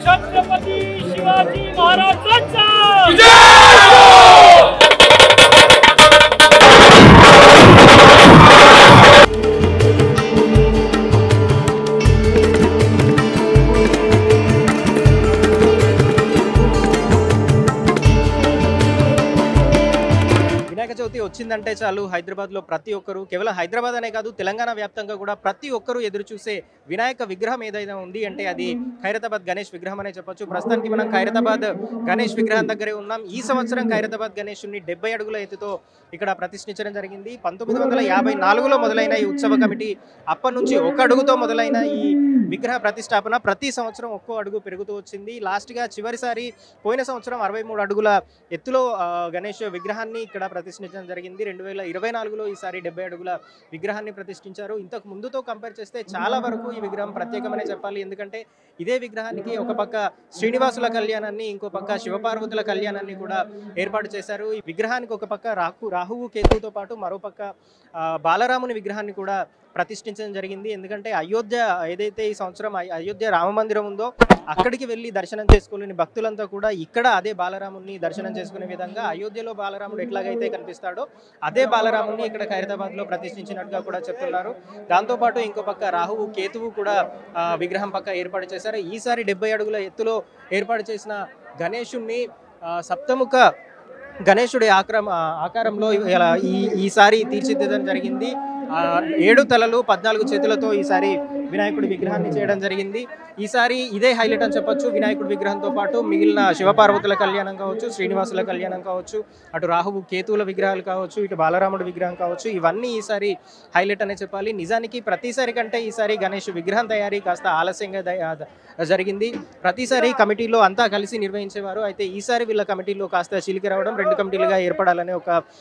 छत्रपती शिवाजी महाराजांचा వినాయక చవితి వచ్చిందంటే చాలు హైదరాబాద్లో ప్రతి ఒక్కరు కేవలం హైదరాబాద్ అనే కాదు తెలంగాణ వ్యాప్తంగా కూడా ప్రతి ఒక్కరు ఎదురు చూసే వినాయక విగ్రహం ఏదైనా ఉంది అంటే అది ఖైరతాబాద్ గణేష్ విగ్రహం అనే చెప్పొచ్చు. ప్రస్తుతానికి మనం ఖైరతాబాద్ గణేష్ విగ్రహం దగ్గరే ఉన్నాం. ఈ సంవత్సరం ఖైరతాబాద్ గణేషుని 70 అడుగుల ఎత్తుతో ఇక్కడ ప్రతిష్ఠించడం జరిగింది. 1954లో మొదలైన ఈ ఉత్సవ కమిటీ అప్పటి నుంచి ఒక అడుగుతో మొదలైన ఈ విగ్రహ ప్రతిష్టాపన ప్రతి సంవత్సరం ఒక్కో అడుగు పెరుగుతూ వచ్చింది. లాస్ట్గా చివరిసారి పోయిన సంవత్సరం 63 అడుగుల ఎత్తులో గణేష్ విగ్రహాన్ని ఇక్కడ ప్రతిష్ఠించడం జరిగింది. 2024లో ఈసారి 70 అడుగుల విగ్రహాన్ని ప్రతిష్ఠించారు. ఇంతకు ముందుతో కంపేర్ చేస్తే చాలా వరకు ఈ విగ్రహం ప్రత్యేకమనే చెప్పాలి. ఎందుకంటే ఇదే విగ్రహానికి ఒక పక్క శ్రీనివాసుల కళ్యాణాన్ని, ఇంకో పక్క శివపార్వతుల కళ్యాణాన్ని కూడా ఏర్పాటు చేశారు. ఈ విగ్రహానికి ఒక పక్క రాహువు కేతువుతో పాటు మరోపక్క బాలరాముని విగ్రహాన్ని కూడా ప్రతిష్ఠించడం జరిగింది. ఎందుకంటే అయోధ్య ఏదైతే ఈ సంవత్సరం అయోధ్య రామ మందిరం ఉందో అక్కడికి వెళ్ళి దర్శనం చేసుకోలేని భక్తులంతా కూడా ఇక్కడ అదే బాలరాముని దర్శనం చేసుకునే విధంగా అయోధ్యలో బాలరాముడు ఎట్లాగైతే కనిపిస్తాడో అదే బాలరాముని ఇక్కడ ఖైరతాబాద్లో ప్రతిష్ఠించినట్టుగా కూడా చెప్తున్నారు. దాంతోపాటు ఇంకో పక్క రాహువు కేతువు కూడా విగ్రహం పక్క ఏర్పాటు చేశారు. ఈసారి 70 అడుగుల ఎత్తులో ఏర్పాటు చేసిన గణేశుణ్ణి సప్తముఖ గణేశుడి ఆకారంలో ఈసారి తీర్చిదిద్దడం జరిగింది. 7 తలలు 14 చేతులతో ఈసారి వినాయకుడి విగ్రహాన్ని చేయడం జరిగింది. ఈసారి ఇదే హైలైట్ అని చెప్పొచ్చు. వినాయకుడి విగ్రహంతో పాటు మిగిలిన శివపార్వతుల కళ్యాణం కావచ్చు, శ్రీనివాసుల కళ్యాణం కావచ్చు, అటు రాహువు కేతువుల విగ్రహాలు కావచ్చు, ఇటు బాలరాముడి విగ్రహం కావచ్చు, ఇవన్నీ ఈసారి హైలైట్ అనే చెప్పాలి. నిజానికి ప్రతిసారి కంటే ఈసారి గణేష్ విగ్రహం తయారీ కాస్త ఆలస్యంగా జరిగింది. ప్రతిసారి కమిటీలో అంతా కలిసి నిర్వహించేవారు. అయితే ఈసారి వీళ్ళ కమిటీలో కాస్త చిలికి రావడం, 2 కమిటీలుగా ఏర్పడాలనే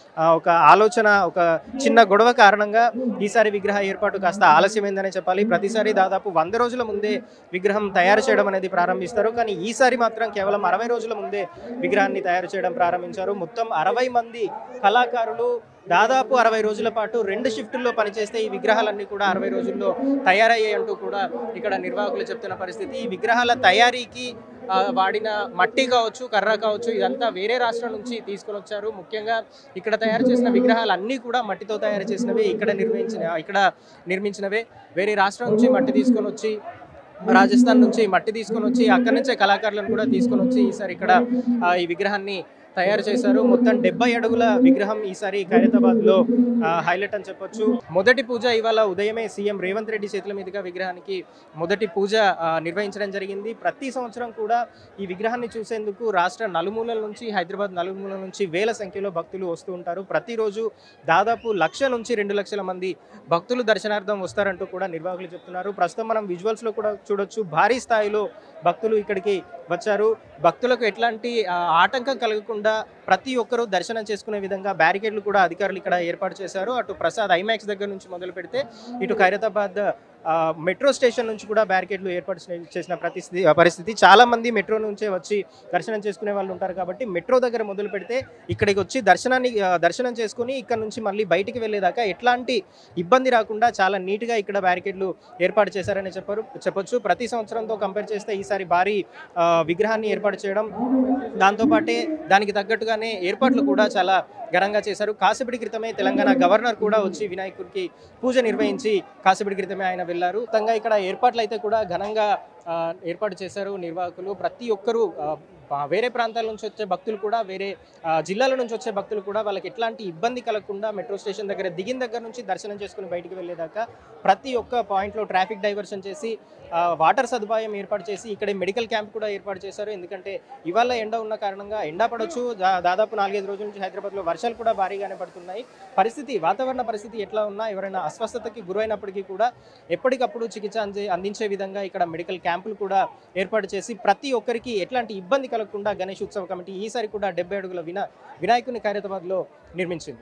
ఒక ఆలోచన, ఒక చిన్న గొడవ కారణంగా ఈసారి విగ్రహ ఏర్పాటు కాస్త ఆలస్యమైందనే చెప్పాలి. ప్రతిసారి దాదాపు 100 రోజుల ముందే విగ్రహం తయారు చేయడం అనేది ప్రారంభిస్తారు. కానీ ఈసారి మాత్రం కేవలం 60 రోజుల ముందే విగ్రహాన్ని తయారు చేయడం ప్రారంభించారు. మొత్తం 60 మంది కళాకారులు దాదాపు 60 రోజుల పాటు 2 షిఫ్టుల్లో పనిచేస్తే ఈ విగ్రహాలన్నీ కూడా 60 రోజుల్లో తయారయ్యాయంటూ కూడా ఇక్కడ నిర్వాహకులు చెప్తున్న పరిస్థితి. ఈ విగ్రహాల తయారీకి వాడిన మట్టి కావచ్చు, కర్ర కావచ్చు, ఇదంతా వేరే రాష్ట్రం నుంచి తీసుకొని వచ్చారు. ముఖ్యంగా ఇక్కడ తయారు చేసిన విగ్రహాలు అన్నీ కూడా మట్టితో తయారు చేసినవే, ఇక్కడ నిర్మించినవే. వేరే రాష్ట్రం నుంచి మట్టి తీసుకొని వచ్చి, రాజస్థాన్ నుంచి మట్టి తీసుకొని వచ్చి అక్కడి నుంచే కళాకారులను కూడా తీసుకొని వచ్చి ఈసారి ఇక్కడ ఈ విగ్రహాన్ని తయారు చేశారు. మొత్తం 70 అడుగుల విగ్రహం ఈసారి ఖైరతాబాద్లో హైలైట్ అని చెప్పొచ్చు. మొదటి పూజ ఇవాళ ఉదయమే సీఎం రేవంత్ రెడ్డి చేతుల మీదుగా విగ్రహానికి మొదటి పూజ నిర్వహించడం జరిగింది. ప్రతి సంవత్సరం కూడా ఈ విగ్రహాన్ని చూసేందుకు రాష్ట్ర నలుమూలల నుంచి, హైదరాబాద్ నలుమూలల నుంచి వేల సంఖ్యలో భక్తులు వస్తూ ఉంటారు. ప్రతిరోజు దాదాపు 1,00,000 నుంచి 2 లక్షల మంది భక్తులు దర్శనార్థం వస్తారంటూ కూడా నిర్వాహకులు చెప్తున్నారు. ప్రస్తుతం మనం విజువల్స్లో కూడా చూడొచ్చు, భారీ స్థాయిలో భక్తులు ఇక్కడికి వచ్చారు. భక్తులకు ఎట్లాంటి ఆటంకం కలగకుండా ప్రతి ఒక్కరూ దర్శనం చేసుకునే విధంగా బ్యారికేడ్లు కూడా అధికారులు ఇక్కడ ఏర్పాటు చేశారు. అటు ప్రసాద్ ఐమాక్స్ దగ్గర నుంచి మొదలు పెడితే ఇటు ఖైరతాబాద్ మెట్రో స్టేషన్ నుంచి కూడా బ్యారికేడ్లు ఏర్పాటు చేసిన పరిస్థితి. చాలా మంది మెట్రో నుంచే వచ్చి దర్శనం చేసుకునే వాళ్ళు ఉంటారు కాబట్టి మెట్రో దగ్గర మొదలు పెడితే ఇక్కడికి వచ్చి దర్శనం చేసుకుని ఇక్కడ నుంచి మళ్ళీ బయటికి వెళ్ళేదాకా ఎట్లాంటి ఇబ్బంది రాకుండా చాలా నీట్గా ఇక్కడ బ్యారికేడ్లు ఏర్పాటు చేశారని చెప్పొచ్చు. ప్రతి సంవత్సరంతో కంపేర్ చేస్తే ఈసారి భారీ విగ్రహాన్ని ఏర్పాటు చేయడం, దాంతోపాటే దానికి తగ్గట్టుగానే ఏర్పాట్లు కూడా చాలా ఘనంగా చేశారు. కాసేపటి క్రితమే తెలంగాణ గవర్నర్ కూడా వచ్చి వినాయకుడికి పూజ నిర్వహించి కాసేపటి క్రితమే ఆయన వెళ్లారు. మొత్తంగా ఇక్కడ ఏర్పాట్లు అయితే కూడా ఘనంగా ఏర్పాటు చేశారు నిర్వాహకులు. ప్రతి ఒక్కరూ వేరే ప్రాంతాల నుంచి వచ్చే భక్తులు కూడా, వేరే జిల్లాల నుంచి వచ్చే భక్తులు కూడా వాళ్ళకి ఎట్లాంటి ఇబ్బంది కలగకుండా మెట్రో స్టేషన్ దగ్గర దిగిన దగ్గర నుంచి దర్శనం చేసుకుని బయటికి వెళ్ళేదాకా ప్రతి ఒక్క పాయింట్లో ట్రాఫిక్ డైవర్షన్ చేసి వాటర్ సదుపాయం ఏర్పాటు చేసి ఇక్కడ మెడికల్ క్యాంప్ కూడా ఏర్పాటు చేశారు. ఎందుకంటే ఇవాళ ఎండ ఉన్న కారణంగా ఎండ పడవచ్చు. దాదాపు 4-5 రోజుల నుంచి హైదరాబాద్లో వర్షాలు కూడా భారీగానే పడుతున్నాయి. వాతావరణ పరిస్థితి ఎట్లా ఉన్నా, ఎవరైనా అస్వస్థతకి గురైనప్పటికీ కూడా ఎప్పటికప్పుడు చికిత్స అందించే విధంగా ఇక్కడ మెడికల్ క్యాంపులు కూడా ఏర్పాటు చేసి ప్రతి ఒక్కరికి ఎట్లాంటి ఇబ్బంది కలగకుండా గణేష్ ఉత్సవ కమిటీ ఈసారి కూడా 70 అడుగుల వినాయకుని ఖైరతాబాద్లో నిర్మించింది.